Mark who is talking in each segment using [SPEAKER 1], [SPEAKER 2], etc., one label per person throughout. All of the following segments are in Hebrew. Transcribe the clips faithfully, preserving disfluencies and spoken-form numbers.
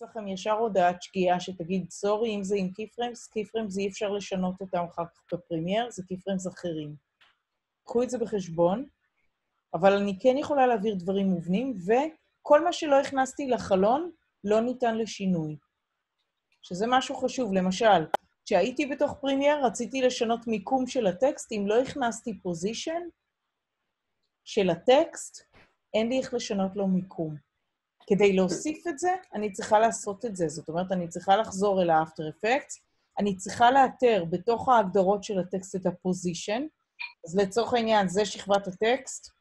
[SPEAKER 1] תקפיץ לכם ישר הודעת שגיאה שתגיד, סורי, אם זה עם קיפרמס, קיפרמס אי אפשר לשנות אותם אחר כך בפרימייר, זה קיפרמס אחרים. קחו את זה בחשבון, אבל אני כן יכולה להעביר דברים מובנים, וכל מה שלא הכנסתי לחלון לא ניתן לשינוי. שזה משהו חשוב. למשל, כשהייתי בתוך פרימייר, רציתי לשנות מיקום של הטקסט, אם לא הכנסתי פוזישן של הטקסט, אין לי איך לשנות לו מיקום. כדי להוסיף את זה, אני צריכה לעשות את זה. זאת אומרת, אני צריכה לחזור אל ה-After Effects, אני צריכה לאתר בתוך ההגדרות של הטקסט את הפוזישן, אז לצורך העניין, זה שכבת הטקסט,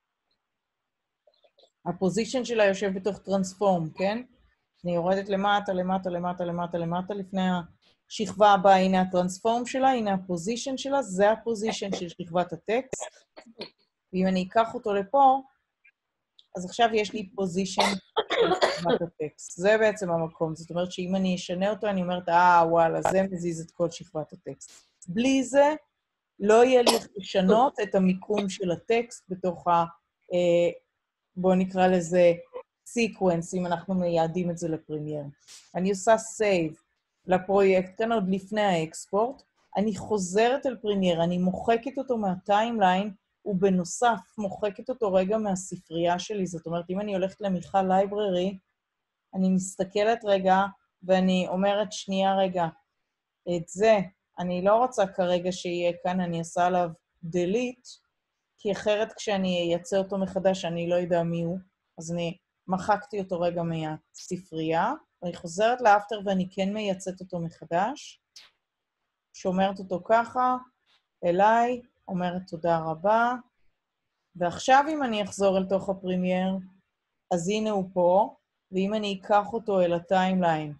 [SPEAKER 1] הפוזישן שלה יושב בתוך טרנספורם, כן? אני יורדת למטה, למטה, למטה, למטה, למטה, לפני השכבה הבאה, הנה הטרנספורם שלה, הנה הפוזישן שלה, זה הפוזישן של שכבת הטקסט. ואם אני אקח אותו לפה, אז עכשיו יש לי פוזישן של שכבת הטקסט. זה בעצם המקום. זאת אומרת שאם אני אשנה אותו, אני אומרת, אה, וואלה, זה מזיז את כל שכבת הטקסט. בלי זה, לא יהיה לי לשנות את המיקום של הטקסט בתוך ה... בואו נקרא לזה סיקוונס, אם אנחנו מייעדים את זה לפרימייר. אני עושה save לפרויקט, כאן עוד לפני האקספורט, אני חוזרת אל פרימייר, אני מוחקת אותו מהטיימליין, ובנוסף מוחקת אותו רגע מהספרייה שלי. זאת אומרת, אם אני הולכת למיכל לייבררי, אני מסתכלת רגע, ואני אומרת, שנייה רגע, את זה אני לא רוצה כרגע שיהיה כאן, אני אעשה עליו delete, כי אחרת כשאני אייצא אותו מחדש, אני לא יודע מי הוא, אז אני מחקתי אותו רגע מהספרייה, ואני חוזרת לאפטר ואני כן מייצאת אותו מחדש, שומרת אותו ככה, אליי, אומרת תודה רבה, ועכשיו אם אני אחזור אל תוך הפרימייר, אז הנה הוא פה, ואם אני אקח אותו אל הטיימליין,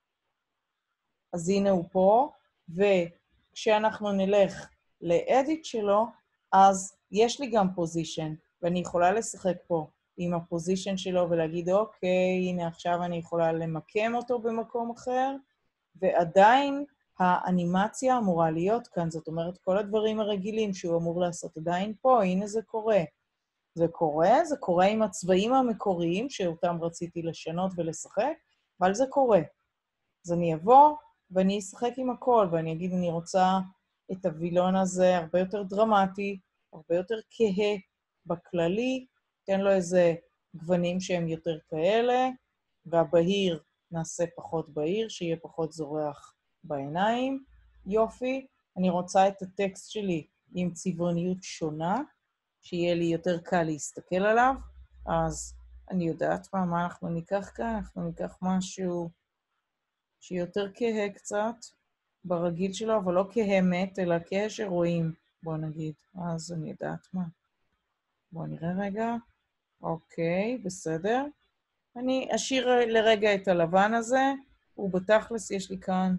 [SPEAKER 1] אז הנה הוא פה, וכשאנחנו נלך לאדיט שלו, אז יש לי גם פוזישן, ואני יכולה לשחק פה עם הפוזישן שלו ולהגיד, אוקיי, הנה עכשיו אני יכולה למקם אותו במקום אחר, ועדיין האנימציה אמורה להיות כאן, זאת אומרת, כל הדברים הרגילים שהוא אמור לעשות עדיין פה, הנה זה קורה. זה קורה, זה קורה עם הצבעים המקוריים שאותם רציתי לשנות ולשחק, אבל זה קורה. אז אני אבוא ואני אשחק עם הכל, ואני אגיד, אני רוצה את הווילון הזה הרבה יותר דרמטי, הרבה יותר כהה בכללי, תן לו איזה גוונים שהם יותר כאלה, והבהיר נעשה פחות בהיר, שיהיה פחות זורח בעיניים. יופי, אני רוצה את הטקסט שלי עם צבעוניות שונה, שיהיה לי יותר קל להסתכל עליו, אז אני יודעת מה, מה אנחנו ניקח כאן, אנחנו ניקח משהו שיותר כהה קצת, ברגיל שלו, אבל לא כהה מת, אלא כהה שרואים, בואו נגיד. אז אני יודעת מה. בואו נראה רגע. אוקיי, בסדר. אני אשאיר לרגע את הלבן הזה, ובתכלס יש לי כאן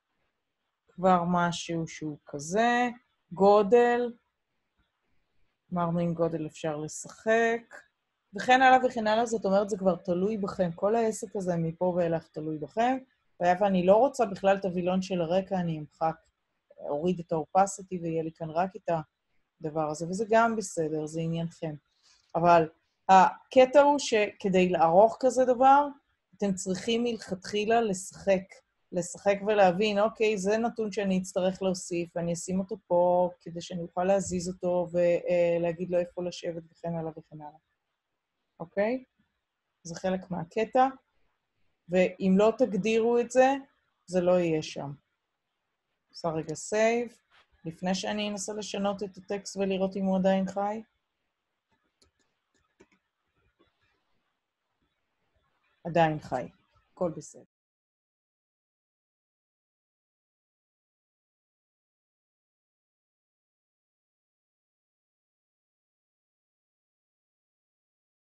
[SPEAKER 1] כבר משהו שהוא כזה. גודל. אמרנו עם גודל אפשר לשחק. וכן הלאה וכן הלאה, זאת אומרת, זה כבר תלוי בכם. כל העסק הזה מפה ואילך תלוי בכם. ואני לא רוצה בכלל את הווילון של הרקע, אני אמחק, אוריד את האופסיטי ויהיה לי כאן רק את הדבר הזה, וזה גם בסדר, זה עניינכם. אבל הקטע הוא שכדי לערוך כזה דבר, אתם צריכים מלכתחילה לשחק, לשחק ולהבין, אוקיי, זה נתון שאני אצטרך להוסיף, ואני אשים אותו פה כדי שאני אוכל להזיז אותו ולהגיד לו איפה לשבת וכן הלאה וכן הלאה. אוקיי? זה חלק מהקטע. ואם לא תגדירו את זה, זה לא יהיה שם. עושה רגע סייב, לפני שאני אנסה לשנות את הטקסט ולראות אם הוא עדיין חי. עדיין חי, הכל בסדר.